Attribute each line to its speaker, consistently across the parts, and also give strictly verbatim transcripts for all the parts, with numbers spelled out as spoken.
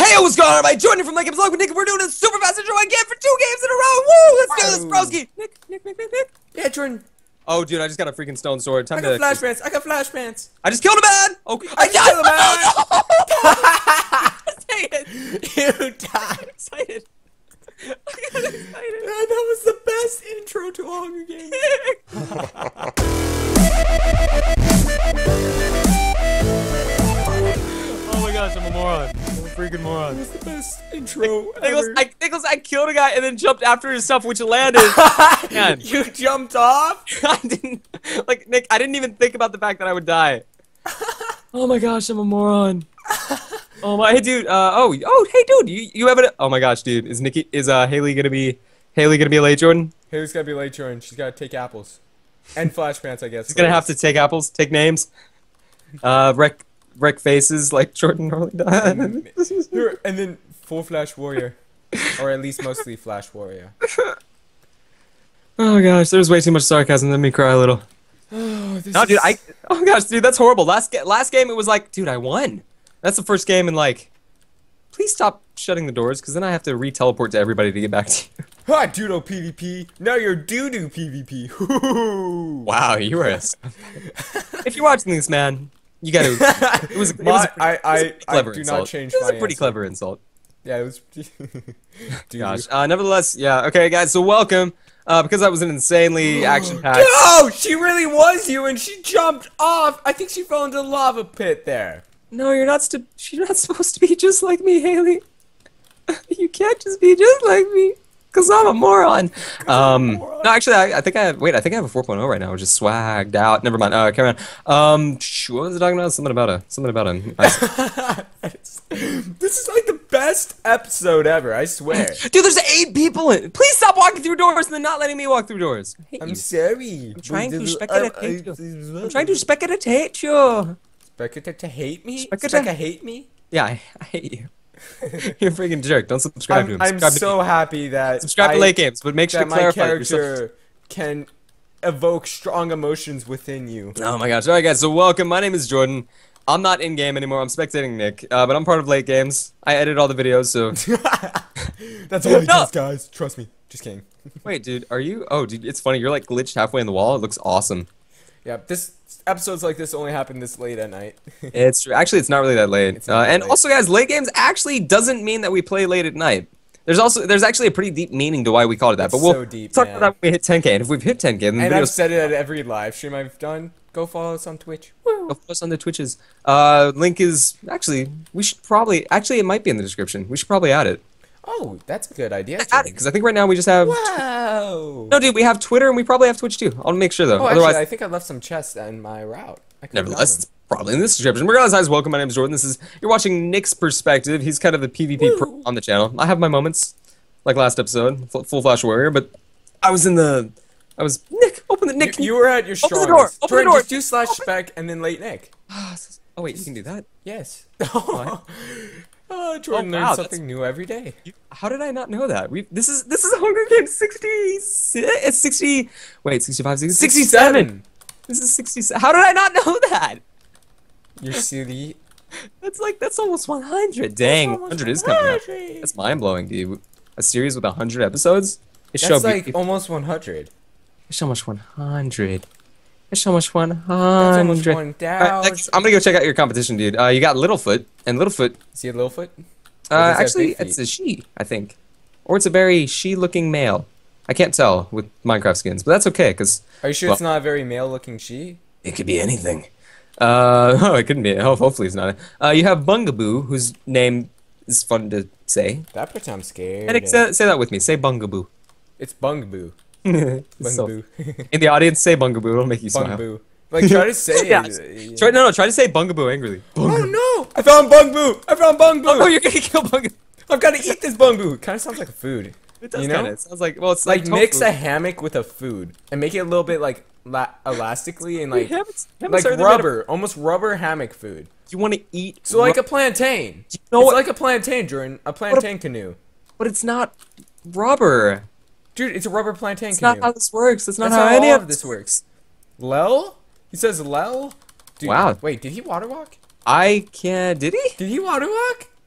Speaker 1: Hey, what's going on? I'm Jordan from Lake Vlog with Nick. We're doing a super fast intro again for two games in a row. Woo! Let's do this, broski. Nick, Nick, Nick, Nick, Nick.
Speaker 2: Yeah, Jordan.
Speaker 1: Oh, dude, I just got a freaking stone sword. Time
Speaker 2: I got
Speaker 1: to.
Speaker 2: flash pants. I got flash pants.
Speaker 1: I just killed a man. Oh,
Speaker 2: I killed a man.
Speaker 1: Dang it!
Speaker 2: You died.
Speaker 1: I'm excited. I got excited.
Speaker 2: Man, that was the best intro to a Hunger Games.
Speaker 1: Oh my gosh, I'm a moron. I'm a freaking moron.
Speaker 2: That was the best intro
Speaker 1: Nicholas,
Speaker 2: ever.
Speaker 1: I, Nicholas, I killed a guy and then jumped after his stuff, which landed. Man.
Speaker 2: You jumped off?
Speaker 1: I didn't, like, Nick, I didn't even think about the fact that I would die. Oh my gosh, I'm a moron. Oh my, hey dude, uh, oh, oh, hey dude, you, you have a, oh my gosh, dude, is Nikki, is, uh, Haley gonna be, Haley gonna be late, Jordan?
Speaker 2: Haley's gotta be late, Jordan. She's gotta take apples. And flash pants, I guess.
Speaker 1: She's gonna have to take apples, take names, uh, wreck, wreck faces like Jordan normally does.
Speaker 2: And then full Flash Warrior. Or at least mostly Flash Warrior.
Speaker 1: Oh gosh, there's way too much sarcasm, let me cry a little.
Speaker 2: Oh, this
Speaker 1: No, dude,
Speaker 2: is...
Speaker 1: I, oh gosh, dude, that's horrible. Last, ga last game, it was like, dude, I won. That's the first game, and like, please stop shutting the doors, because then I have to re-teleport to everybody to get back to you.
Speaker 2: Ha! Doodle PvP. Now you're doo-doo PvP.
Speaker 1: Wow, you were a... If you're watching this, man, you gotta... It was, it was,
Speaker 2: My,
Speaker 1: a, pretty,
Speaker 2: I,
Speaker 1: it was a
Speaker 2: I,
Speaker 1: pretty clever
Speaker 2: I do
Speaker 1: insult.
Speaker 2: not change
Speaker 1: It was
Speaker 2: my
Speaker 1: a pretty
Speaker 2: answer.
Speaker 1: clever insult.
Speaker 2: Yeah, it was... Doo-doo.
Speaker 1: Gosh, uh, nevertheless, yeah, okay, guys, so welcome. Uh, because that was an insanely action-packed...
Speaker 2: No! She really was you and she jumped off! I think she fell into the lava pit there.
Speaker 1: No, you're not st- you're not supposed to be just like me, Haley. You can't just be just like me. Because I'm a moron. Um,
Speaker 2: moron.
Speaker 1: no, actually, I, I think I have... Wait, I think I have a four point oh right now, which is swagged out. Never mind. Uh, carry on. Um, sh- what was I talking about? Something about a... Something about a...
Speaker 2: This is like the best episode ever, I swear.
Speaker 1: Dude, there's eight people in... Please stop walking through doors and then not letting me walk through doors. I hate
Speaker 2: I'm
Speaker 1: you.
Speaker 2: sorry.
Speaker 1: I'm trying to speculatate you. I'm trying to speculatate you.
Speaker 2: Speculatate to hate me?
Speaker 1: Speculatate-
Speaker 2: Speculatate hate me?
Speaker 1: Yeah, I, I hate you. You're a freaking jerk. Don't subscribe to
Speaker 2: I'm,
Speaker 1: him.
Speaker 2: I'm
Speaker 1: Subscribe to
Speaker 2: so
Speaker 1: me.
Speaker 2: happy that
Speaker 1: Subscribe to
Speaker 2: I,
Speaker 1: Late Games, but make sure
Speaker 2: that
Speaker 1: to
Speaker 2: my
Speaker 1: clarify yourself.
Speaker 2: character can evoke strong emotions within you.
Speaker 1: Oh my gosh. Alright guys, so welcome. My name is Jordan. I'm not in game anymore. I'm spectating Nick. Uh, but I'm part of Late Games. I edit all the videos, so...
Speaker 2: That's all he
Speaker 1: No.
Speaker 2: does, guys. Trust me. Just kidding.
Speaker 1: Wait, dude, are you... Oh, dude, it's funny. You're like glitched halfway in the wall. It looks awesome.
Speaker 2: Yeah, this episodes like this only happen this late at night.
Speaker 1: It's true. Actually, it's not really that late.
Speaker 2: It's not
Speaker 1: Uh,
Speaker 2: that
Speaker 1: and
Speaker 2: late.
Speaker 1: also, guys, Late Games actually doesn't mean that we play late at night. There's also... There's actually a pretty deep meaning to why we called it that.
Speaker 2: It's
Speaker 1: but we'll
Speaker 2: so deep,
Speaker 1: talk
Speaker 2: man.
Speaker 1: about that when we hit ten K. And if we've hit ten K, then the
Speaker 2: And
Speaker 1: videos...
Speaker 2: I've said it at every live stream I've done. Go follow us on Twitch.
Speaker 1: Go follow us on the Twitches. Uh, link is... Actually, we should probably... Actually, it might be in the description. We should probably add it.
Speaker 2: Oh, that's a good idea.
Speaker 1: Add it, because I think right now we just have...
Speaker 2: Wow.
Speaker 1: No, dude, we have Twitter and we probably have Twitch too. I'll make sure though.
Speaker 2: Oh,
Speaker 1: Otherwise,
Speaker 2: actually, I think I left some chests in my route. I could've
Speaker 1: nevertheless,
Speaker 2: gotten
Speaker 1: it's probably in this description. Regardless, guys, welcome. My name is Jordan. This is you're watching Nick's perspective. He's kind of the PvP pro
Speaker 2: Woo.
Speaker 1: on the channel. I have my moments, like last episode, full, full Flash Warrior, but I was in the, I was Nick. Open the
Speaker 2: them.
Speaker 1: Nick.
Speaker 2: You, you were at your
Speaker 1: Open the
Speaker 2: strongest.
Speaker 1: door, open the
Speaker 2: Jordan,
Speaker 1: door.
Speaker 2: just do slash spec and then late Nick.
Speaker 1: oh wait, you can do that.
Speaker 2: Yes.
Speaker 1: What?
Speaker 2: Oh, Jordan
Speaker 1: Oh, wow,
Speaker 2: learns
Speaker 1: that's-
Speaker 2: something new every day.
Speaker 1: You, how did I not know that? We this is this is Hunger Games sixty. It's sixty. Wait, sixty-five, sixty, sixty-seven. This is sixty-seven. How did I not know that?
Speaker 2: You're silly.
Speaker 1: That's like that's almost one hundred. Dang,
Speaker 2: almost
Speaker 1: one hundred is coming up.
Speaker 2: one hundred.
Speaker 1: That's mind blowing, dude. A series with one hundred episodes. It
Speaker 2: That's
Speaker 1: show
Speaker 2: like
Speaker 1: me.
Speaker 2: almost one hundred.
Speaker 1: It's almost one hundred. It's almost one
Speaker 2: That's almost
Speaker 1: hundred.
Speaker 2: one
Speaker 1: Alright,
Speaker 2: thousand.
Speaker 1: I'm gonna go check out your competition, dude. Uh, you got Littlefoot, and Littlefoot.
Speaker 2: Is he a Littlefoot?
Speaker 1: Uh,
Speaker 2: does he have
Speaker 1: actually,
Speaker 2: big feet?
Speaker 1: it's a she, I think, or it's a very she-looking male. I can't tell with Minecraft skins, but that's okay, cause
Speaker 2: Are you sure
Speaker 1: Well-
Speaker 2: it's not a very male-looking she?
Speaker 1: it could be anything. Uh, oh, it couldn't be. Oh, hopefully it's not. Uh, you have Bungaboo, whose name is fun to say.
Speaker 2: That part I'm scared.
Speaker 1: Nick, say, say that with me. Say Bungaboo.
Speaker 2: It's Bungaboo.
Speaker 1: It's so-
Speaker 2: Bungaboo.
Speaker 1: in the audience, say Bungaboo. It'll make you smile.
Speaker 2: Bungaboo. Like, try to say
Speaker 1: Yeah,
Speaker 2: it.
Speaker 1: Try, no, no, try to say Bungaboo angrily.
Speaker 2: Oh no! I found Bungboo! I found Bungboo!
Speaker 1: Oh, you're gonna kill Bungaboo.
Speaker 2: I've got to eat this Bungboo! Kind of sounds like a food.
Speaker 1: It does
Speaker 2: You know?
Speaker 1: kinda. It sounds like, well, it's
Speaker 2: Like,
Speaker 1: like,
Speaker 2: mix
Speaker 1: tofu.
Speaker 2: a hammock with a food and make it a little bit like la elastically and like
Speaker 1: Hammocks- hammocks
Speaker 2: like
Speaker 1: are the bit of-
Speaker 2: rubber, almost rubber hammock food.
Speaker 1: You want to eat,
Speaker 2: So like
Speaker 1: ru-
Speaker 2: a plantain.
Speaker 1: You know
Speaker 2: it's
Speaker 1: what-
Speaker 2: like a plantain, Jordan. A plantain canoe.
Speaker 1: but it's not rubber.
Speaker 2: Dude, it's a rubber plantain
Speaker 1: That's
Speaker 2: canoe.
Speaker 1: not how this works. That's not
Speaker 2: That's
Speaker 1: how
Speaker 2: how
Speaker 1: any
Speaker 2: all
Speaker 1: of
Speaker 2: of this works. Lel? He says Lel? Dude,
Speaker 1: Wow.
Speaker 2: Wait, did he water walk?
Speaker 1: I can. Did he?
Speaker 2: Did he water walk?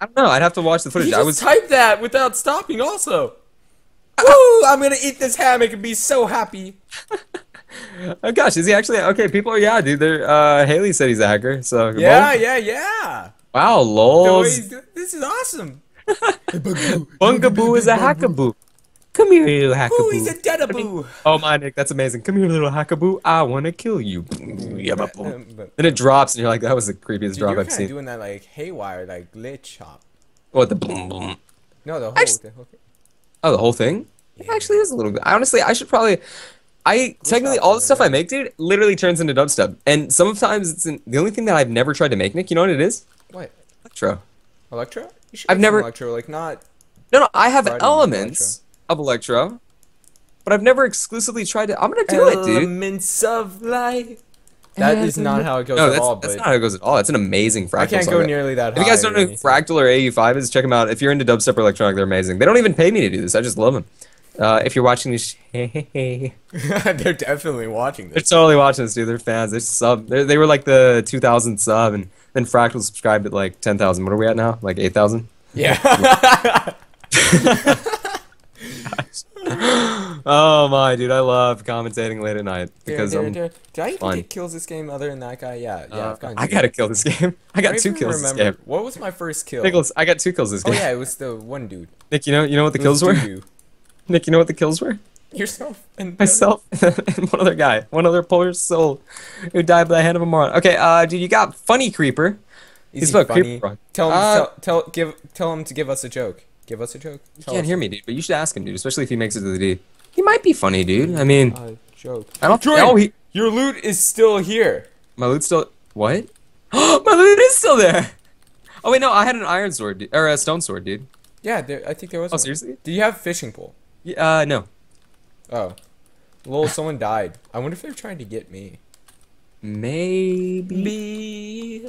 Speaker 1: I don't know. I'd have to watch the footage.
Speaker 2: You
Speaker 1: I
Speaker 2: just
Speaker 1: was.
Speaker 2: type that without stopping. Also. Woo! I'm gonna eat this hammock and be so happy.
Speaker 1: Oh gosh, is he actually okay? People are yeah, dude. They're uh, Haley said he's a hacker. So
Speaker 2: Yeah, yeah, yeah.
Speaker 1: wow,
Speaker 2: The way
Speaker 1: lols.
Speaker 2: he's doing- This is awesome.
Speaker 1: Bungaboo is a hackaboo. Come here, little hackaboo.
Speaker 2: Ooh, he's a deadaboo.
Speaker 1: Oh my, Nick, that's amazing. Come here, little hackaboo. I wanna kill you. Yeah, but boom.
Speaker 2: Um, but-
Speaker 1: Then it drops, and you're like, that was the creepiest
Speaker 2: Dude,
Speaker 1: drop
Speaker 2: you're
Speaker 1: I've
Speaker 2: kind of
Speaker 1: seen.
Speaker 2: doing that like haywire, like glitch hop.
Speaker 1: What the boom boom?
Speaker 2: No, the whole,
Speaker 1: Actu-
Speaker 2: the whole thing.
Speaker 1: Oh, the whole thing? It
Speaker 2: Yeah.
Speaker 1: actually is a little bit. Honestly, I should probably. I technically
Speaker 2: hop
Speaker 1: all the
Speaker 2: something,
Speaker 1: stuff I
Speaker 2: right?
Speaker 1: make, dude, literally turns into dubstep. And sometimes it's in, the only thing that I've never tried to make, Nick. You know what it is?
Speaker 2: What?
Speaker 1: Electro.
Speaker 2: Electro? You should
Speaker 1: I've
Speaker 2: make some
Speaker 1: never-
Speaker 2: electro, like not.
Speaker 1: No, no, I have
Speaker 2: Tried to make
Speaker 1: elements of electro, but I've never exclusively tried to. I'm gonna do it, dude.
Speaker 2: Elements of life. That is not how it goes
Speaker 1: No,
Speaker 2: at
Speaker 1: that's,
Speaker 2: all.
Speaker 1: that's
Speaker 2: But
Speaker 1: not how it goes at all. It's an amazing fractal
Speaker 2: I can't
Speaker 1: song.
Speaker 2: go nearly that
Speaker 1: If
Speaker 2: high.
Speaker 1: you guys don't
Speaker 2: or
Speaker 1: know who
Speaker 2: anything.
Speaker 1: Fractal or A U five is, check them out. If you're into dubstep or electronic, they're amazing. They don't even pay me to do this. I just love them. Uh, if you're watching this, they're
Speaker 2: They're definitely watching this.
Speaker 1: totally watching this, dude. They're fans. They're sub. They're, they were like the two thousand sub, and then Fractal subscribed at like ten thousand. What are we at now? Like eight thousand?
Speaker 2: Yeah.
Speaker 1: Oh my, dude. I love commentating late at night because
Speaker 2: Dare,
Speaker 1: I'm.
Speaker 2: dare, dare. Did I even
Speaker 1: fun.
Speaker 2: get kills this game other than that guy? Yeah, yeah.
Speaker 1: uh,
Speaker 2: I've gotten
Speaker 1: I
Speaker 2: two.
Speaker 1: gotta kill this game. I got
Speaker 2: I
Speaker 1: two
Speaker 2: don't
Speaker 1: kills
Speaker 2: even
Speaker 1: this
Speaker 2: remember.
Speaker 1: game.
Speaker 2: What was my first kill?
Speaker 1: Nicholas, I got two kills this
Speaker 2: Oh
Speaker 1: game.
Speaker 2: yeah, it was the one dude.
Speaker 1: Nick, you know, you know what the
Speaker 2: It was
Speaker 1: kills were?
Speaker 2: Doo-doo.
Speaker 1: Nick, you know what the kills were?
Speaker 2: Yourself and
Speaker 1: Myself and one other guy, one other poor soul, who died by the hand of a moron. Okay, uh, dude, you got funny creeper.
Speaker 2: Is
Speaker 1: He's
Speaker 2: he
Speaker 1: about
Speaker 2: funny?
Speaker 1: creeper.
Speaker 2: Tell him.
Speaker 1: Uh,
Speaker 2: tell, tell give tell him to give us a joke. Give us a joke.
Speaker 1: You
Speaker 2: Tell
Speaker 1: can't
Speaker 2: us
Speaker 1: hear me, dude, but you should ask him, dude. Especially if he makes it to the D. He might be funny, dude. I mean,
Speaker 2: a joke.
Speaker 1: I don't.
Speaker 2: Jordan,
Speaker 1: Oh, he.
Speaker 2: your loot is still here.
Speaker 1: My loot's still. What? My loot is still there. Oh wait, no, I had an iron sword, dude, or a stone sword, dude.
Speaker 2: Yeah, there, I think there was.
Speaker 1: Oh
Speaker 2: one.
Speaker 1: seriously?
Speaker 2: Do you have fishing pole?
Speaker 1: Yeah, uh, no.
Speaker 2: Oh, lol, someone died. I wonder if they're trying to get me.
Speaker 1: Maybe.
Speaker 2: Me.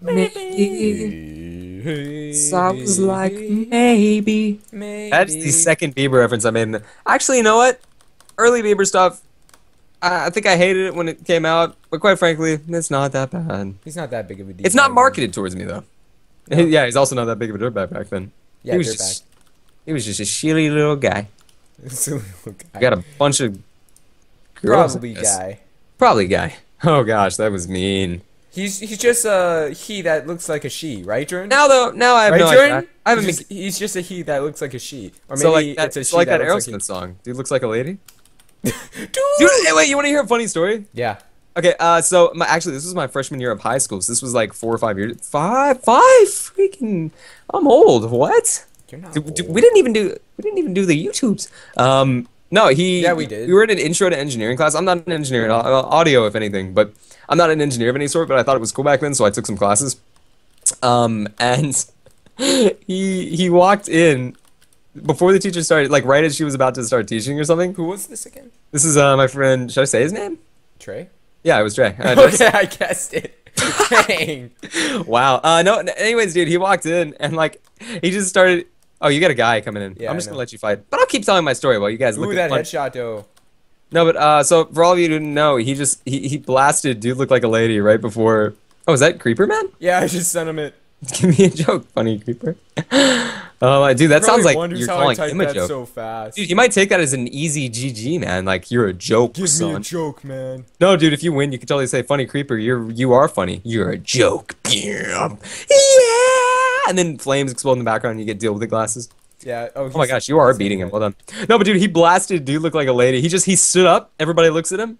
Speaker 1: Maybe. Sounds like maybe.
Speaker 2: Maybe.
Speaker 1: That's the second Bieber reference I made. In the... Actually, you know what? Early Bieber stuff. I, I think I hated it when it came out, but quite frankly, it's not that bad.
Speaker 2: He's not that big of a deal.
Speaker 1: It's not marketed towards me though.
Speaker 2: No.
Speaker 1: Yeah, he's also not that big of a dirtbag back then.
Speaker 2: Yeah,
Speaker 1: he was
Speaker 2: dirtbag.
Speaker 1: just, he was just a shitty little guy.
Speaker 2: Silly little guy.
Speaker 1: Got a bunch of girls. I
Speaker 2: Probably
Speaker 1: guess.
Speaker 2: guy.
Speaker 1: Probably guy. Oh gosh, that was mean.
Speaker 2: He's he's just a he that looks like a she, right, Jordan?
Speaker 1: Now though, now I have
Speaker 2: right,
Speaker 1: no
Speaker 2: Jordan?
Speaker 1: idea. I haven't
Speaker 2: he's,
Speaker 1: been.
Speaker 2: just, he's just a he that looks like a she, or maybe
Speaker 1: So like that,
Speaker 2: it's a
Speaker 1: it's
Speaker 2: she
Speaker 1: like that,
Speaker 2: that looks
Speaker 1: Aerosmith
Speaker 2: like
Speaker 1: song. Dude looks like a lady.
Speaker 2: a...
Speaker 1: Dude, hey, wait, you want to hear a funny story?
Speaker 2: Yeah.
Speaker 1: Okay, uh, so my, actually, this was my freshman year of high school. So this was like four or five years. Five, five, freaking! I'm old. What?
Speaker 2: You're not.
Speaker 1: D- d-
Speaker 2: old.
Speaker 1: we didn't even do. We didn't even do the YouTubes. Um, no, he.
Speaker 2: Yeah, we did.
Speaker 1: We were in an intro to engineering class. I'm not an engineer at all, uh, audio, if anything, but I'm not an engineer of any sort. But I thought it was cool back then, so I took some classes. Um, and he he walked in before the teacher started, like right as she was about to start teaching or something.
Speaker 2: Who was this again?
Speaker 1: This is uh my friend. Should I say his name?
Speaker 2: Trey.
Speaker 1: Yeah, it was Trey. Uh, Trey.
Speaker 2: Okay, I guessed it. Dang.
Speaker 1: Wow. Uh, no. n- Anyways, dude, he walked in and like he just started. Oh, you got a guy coming in.
Speaker 2: Yeah,
Speaker 1: I'm
Speaker 2: I
Speaker 1: just
Speaker 2: know.
Speaker 1: gonna let you fight, but I'll keep telling my story while you guys look
Speaker 2: Ooh,
Speaker 1: at
Speaker 2: that
Speaker 1: fun.
Speaker 2: headshot though.
Speaker 1: No, but uh, so for all of you who didn't know, he just he, he blasted dude looked like a lady right before. Oh, is that Creeper Man?
Speaker 2: Yeah, I just sent him it.
Speaker 1: Give me a joke, funny Creeper. Oh, my dude, that sounds
Speaker 2: Probably
Speaker 1: like
Speaker 2: wonders
Speaker 1: you're
Speaker 2: how I
Speaker 1: calling
Speaker 2: typed
Speaker 1: him a
Speaker 2: that
Speaker 1: joke.
Speaker 2: so fast.
Speaker 1: Dude, you might take that as an easy G G, man. Like you're a joke,
Speaker 2: Give
Speaker 1: son.
Speaker 2: me a joke, man.
Speaker 1: No, dude, if you win, you can totally say, "Funny Creeper, you're you are funny. You're a joke." Yeah, yeah. And then flames explode in the background, and you get deal with the glasses.
Speaker 2: Yeah. Oh,
Speaker 1: Oh my gosh, you are beating him. Well done. No, but dude, he blasted. Dude looked like a lady. He just he stood up. Everybody looks at him.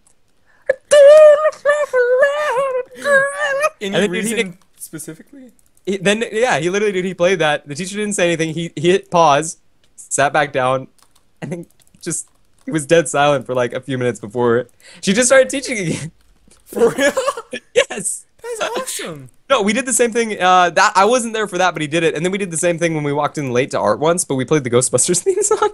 Speaker 2: Any
Speaker 1: And then, dude, he
Speaker 2: reason
Speaker 1: did-
Speaker 2: specifically?
Speaker 1: He, then yeah, he literally dude he played that. The teacher didn't say anything. He he hit pause, sat back down, and then just he was dead silent for like a few minutes before she just started teaching again.
Speaker 2: For real?
Speaker 1: Yes.
Speaker 2: That's awesome.
Speaker 1: No, we did the same thing. Uh, that I wasn't there for that, but he did it. And then we did the same thing when we walked in late to art once, but we played the Ghostbusters theme song.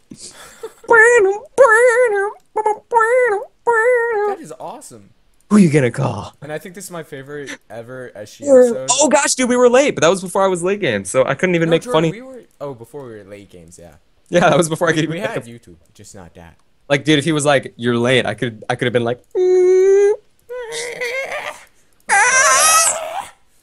Speaker 2: That is awesome.
Speaker 1: Who you gonna call?
Speaker 2: And I think this is my favorite ever S G episode.
Speaker 1: Oh gosh, dude, we were late, but that was before I was late game, so I couldn't even
Speaker 2: No,
Speaker 1: make
Speaker 2: Jordan,
Speaker 1: funny.
Speaker 2: We were, oh, before we were late games, yeah.
Speaker 1: Yeah, that was before I could even.
Speaker 2: We
Speaker 1: make
Speaker 2: had
Speaker 1: a-
Speaker 2: YouTube, just not that.
Speaker 1: Like, dude, if he was like, "You're late," I could, I could have been like, "Mm."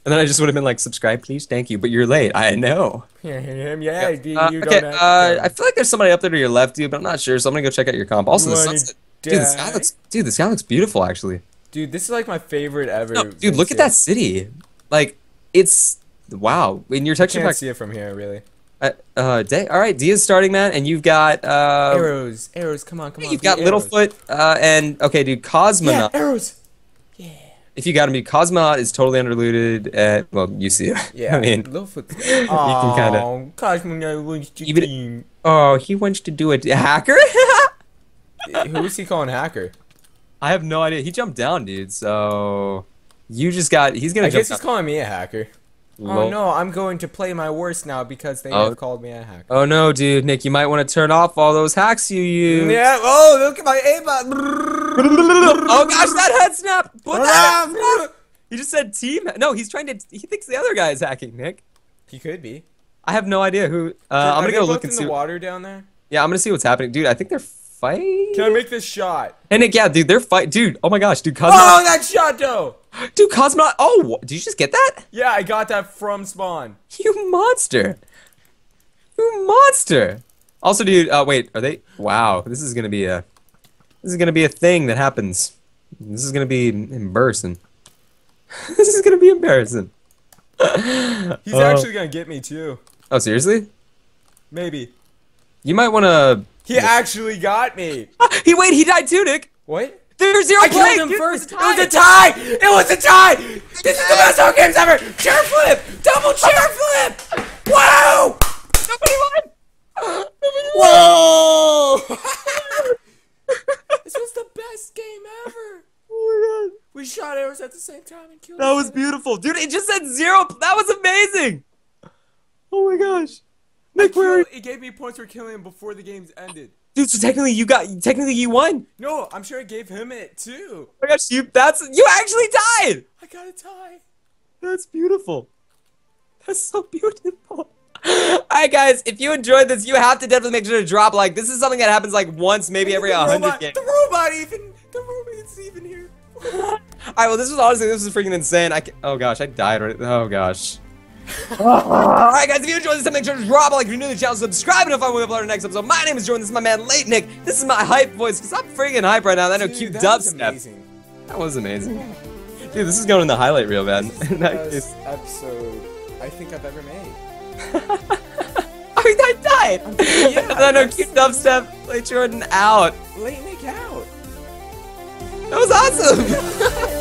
Speaker 1: And then I just would have been like, subscribe, please, thank you. But you're late. I know.
Speaker 2: Yeah, yeah, dude,
Speaker 1: Uh,
Speaker 2: you
Speaker 1: okay,
Speaker 2: don't have
Speaker 1: uh,
Speaker 2: to
Speaker 1: I feel like there's somebody up there to your left, dude, but I'm not sure. So I'm gonna go check out your comp. Also, the
Speaker 2: wanna
Speaker 1: sunset. Dude, the sky
Speaker 2: die?
Speaker 1: looks. Dude, the sky looks beautiful, actually.
Speaker 2: Dude, this is like my favorite ever.
Speaker 1: No, dude, look at that city. Like, it's wow. In your texture
Speaker 2: Can't
Speaker 1: pack.
Speaker 2: see it from here, really.
Speaker 1: Uh, uh, day. All right, Dia's starting, man, and you've got uh,
Speaker 2: Arrows, arrows, come on, come on.
Speaker 1: you've
Speaker 2: be
Speaker 1: got
Speaker 2: arrows.
Speaker 1: Littlefoot, uh, and okay, dude, Cosmonaut.
Speaker 2: Yeah, arrows. Yeah.
Speaker 1: If you got him, dude, Cosmonaut is totally underlooted. At well, you see it.
Speaker 2: Yeah.
Speaker 1: I mean,
Speaker 2: Littlefoot.
Speaker 1: can
Speaker 2: Oh,
Speaker 1: kinda-
Speaker 2: Cosmonaut wants to
Speaker 1: Even-
Speaker 2: team.
Speaker 1: oh, he wants to do it. Hacker?
Speaker 2: Who is he calling hacker?
Speaker 1: I have no idea. He jumped down, dude. So you just got. He's gonna
Speaker 2: I
Speaker 1: jump
Speaker 2: guess he's
Speaker 1: down.
Speaker 2: calling me a hacker. Oh
Speaker 1: Lol.
Speaker 2: no, I'm going to play my worst now because they
Speaker 1: Oh.
Speaker 2: have called me a hacker.
Speaker 1: Oh no, dude, Nick, you might want to turn off all those hacks you use.
Speaker 2: Yeah. Oh, look at my aimbot.
Speaker 1: Oh gosh, that head snap! Put that head snap! He just said team. No, he's trying to. He thinks the other guy is hacking, Nick.
Speaker 2: He could be.
Speaker 1: I have no idea who. Uh,
Speaker 2: Are
Speaker 1: I'm gonna
Speaker 2: they
Speaker 1: go
Speaker 2: both
Speaker 1: look
Speaker 2: in
Speaker 1: and
Speaker 2: the
Speaker 1: see.
Speaker 2: water down there.
Speaker 1: Yeah, I'm gonna see what's happening, dude. I think they're fighting.
Speaker 2: Can I make this shot?
Speaker 1: Hey Nick, yeah, dude, they're fight. Dude, oh my gosh, dude, Cosmonaut.
Speaker 2: Oh, that shot though.
Speaker 1: Dude, Cosmonaut. Oh, wha- did you just get that?
Speaker 2: Yeah, I got that from spawn.
Speaker 1: You monster. You monster. Also, dude, uh, wait, are they? Wow, this is gonna be a. This is gonna be a thing that happens. This is gonna be embarrassing. This is gonna be embarrassing.
Speaker 2: He's
Speaker 1: Oh.
Speaker 2: actually gonna get me too.
Speaker 1: Oh, seriously?
Speaker 2: Maybe.
Speaker 1: You might want to.
Speaker 2: He actually got me.
Speaker 1: He wait. He died too, Nick.
Speaker 2: What?
Speaker 1: There's zero
Speaker 2: I
Speaker 1: play.
Speaker 2: killed him
Speaker 1: Dude,
Speaker 2: first.
Speaker 1: it's
Speaker 2: It was a tie. It was a tie. This is the best Hunger Games ever. Chair flip. Double chair flip. Wow.
Speaker 1: Nobody won.
Speaker 2: Whoa. This was the best game ever.
Speaker 1: Oh my god.
Speaker 2: We shot arrows at the same time and killed.
Speaker 1: That
Speaker 2: each
Speaker 1: was
Speaker 2: other.
Speaker 1: beautiful, dude. It just said zero. That was amazing. Oh my gosh.
Speaker 2: I
Speaker 1: Nick, where?
Speaker 2: killed- It gave me points for killing him before the games ended.
Speaker 1: Dude, so technically you got. Technically you won.
Speaker 2: No, I'm sure it gave him it too.
Speaker 1: Oh my gosh, you. That's. You actually died.
Speaker 2: I got a tie.
Speaker 1: That's beautiful. That's so beautiful. Alright guys, if you enjoyed this, you have to definitely make sure to drop a like. This is something that happens like once, maybe every
Speaker 2: the
Speaker 1: a hundred
Speaker 2: robot,
Speaker 1: games.
Speaker 2: the robot even. The robot is even here.
Speaker 1: Alright, well this was honestly, this was freaking insane. I can, oh gosh, I died right. Oh gosh. Alright guys, if you enjoyed this, make sure to drop a like. If you're new to the channel, subscribe, and if I will upload our next episode. My name is Jordan, this is my man Late Nick. This is my hype voice, because I'm freaking hype right now. That no
Speaker 2: Dude,
Speaker 1: cute
Speaker 2: that was
Speaker 1: dubstep.
Speaker 2: amazing.
Speaker 1: That was amazing. Dude, this is going in the highlight reel, man.
Speaker 2: This is the
Speaker 1: That
Speaker 2: best
Speaker 1: is-
Speaker 2: episode I think I've ever made.
Speaker 1: I mean, I died!
Speaker 2: Yeah,
Speaker 1: and then no
Speaker 2: that's-
Speaker 1: cute dubstep, Late Jordan out.
Speaker 2: Late Nick out.
Speaker 1: That was awesome!